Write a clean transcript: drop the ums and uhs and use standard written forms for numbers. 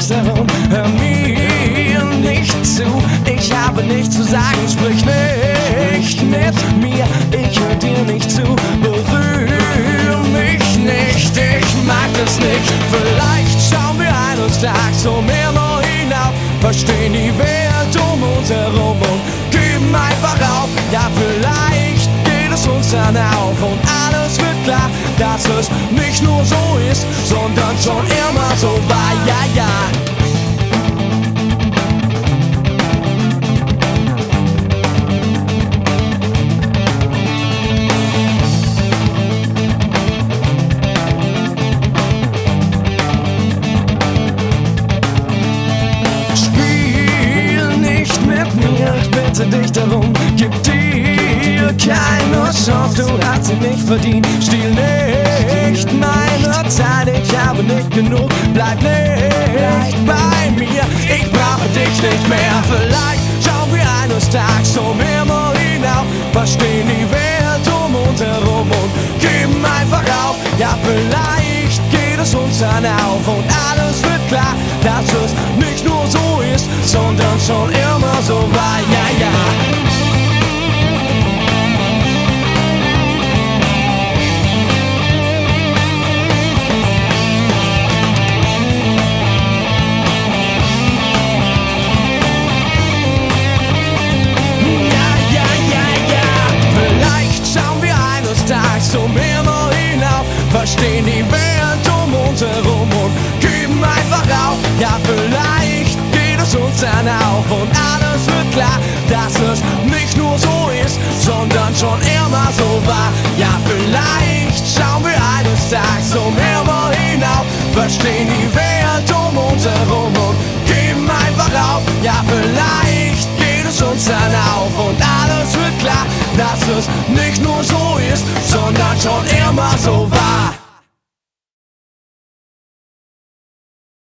dich darum, hör mir nicht zu. Ich habe nichts zu sagen, sprich nicht mit mir. Ich hör dir nicht zu, berühr mich nicht. Ich mag es nicht. Vielleicht schauen wir eines Tages zum Himmel hinauf, verstehen die Welt um uns herum und geben einfach auf. Ja, vielleicht geht es uns dann auf und alles wird klar, dass es nicht nur so ist, sondern schon immer so war, ja, ja. Bitte dich darum, gib dir keine Chance, du hast sie nicht verdient. Stiehl nicht meine Zeit, ich habe nicht genug, bleib nicht bei mir, ich brauche dich nicht mehr. Vielleicht schauen wir eines Tages zum Himmel hinauf, verstehen die Welt um uns herum und geben einfach auf. Ja, vielleicht geht es uns dann auf und alles wird klar, dass es nicht nur so ist, sondern schon immer so war, ja, ja. Zum Himmel hinauf, verstehen die Welt um uns herum und geben einfach auf. Ja, vielleicht geht es uns dann auf und alles wird klar, dass es nicht nur so ist, sondern schon immer so war. Ja, vielleicht schauen wir eines Tages zum Himmel hinauf, verstehen die Welt um uns herum und geben einfach auf. Ja, vielleicht geht es uns dann auf und alles wird klar, dass es nicht nur so ist, sondern schon immer so war.